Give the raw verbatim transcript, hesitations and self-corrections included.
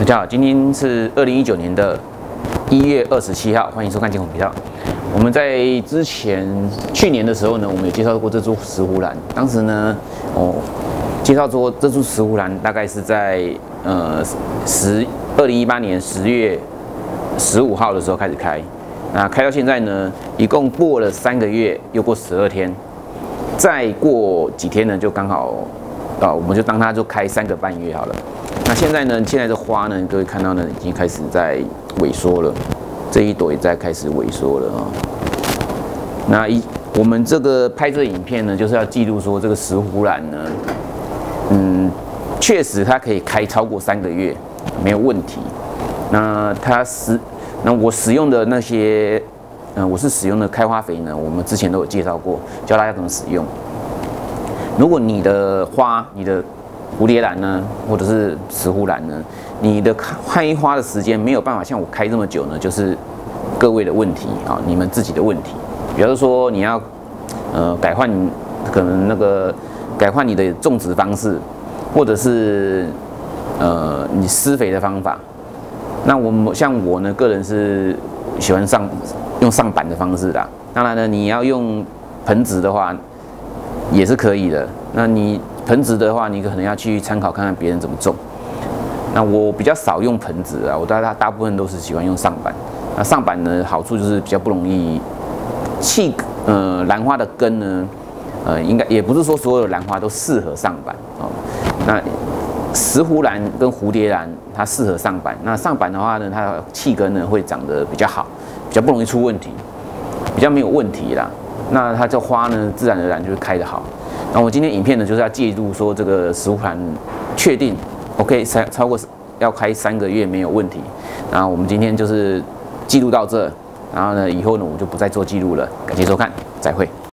大家好，今天是二零一九年的一月二十七号，欢迎收看金红频道。我们在之前去年的时候呢，我们有介绍过这株石斛兰。当时呢，哦，介绍说这株石斛兰大概是在呃十二零一八年十月十五号的时候开始开，那开到现在呢，一共过了三个月，又过十二天，再过几天呢，就刚好啊，我们就当它就开三个半月好了。那现在呢？现在的花呢，各位看到呢，已经开始在萎缩了，这一朵也在开始萎缩了啊。那一我们这个拍这个影片呢，就是要记录说这个石斛兰呢，嗯，确实它可以开超过三个月，没有问题。那它使那我使用的那些，嗯，我是使用的开花肥呢，我们之前都有介绍过，教大家怎么使用。如果你的花，你的蝴蝶兰呢，或者是石斛兰呢，你的开花的时间没有办法像我开这么久呢，就是各位的问题啊，你们自己的问题。比如说你要呃改换可能那个改换你的种植方式，或者是呃你施肥的方法。那我们像我呢，个人是喜欢上用上板的方式啦。当然呢，你要用盆植的话也是可以的。那你盆植的话，你可能要去参考看看别人怎么种。那我比较少用盆植啊，我大大大部分都是喜欢用上板。那上板呢，好处就是比较不容易气，呃，兰花的根呢，呃，应该也不是说所有的兰花都适合上板哦。那石斛兰跟蝴蝶兰它适合上板，那上板的话呢，它的气根呢会长得比较好，比较不容易出问题，比较没有问题啦。那它这花呢，自然而然就会开得好。那我今天影片呢，就是要记录说这个石斛兰确定 OK 超超过要开三个月没有问题。然后我们今天就是记录到这，然后呢，以后呢我就不再做记录了。感谢收看，再会。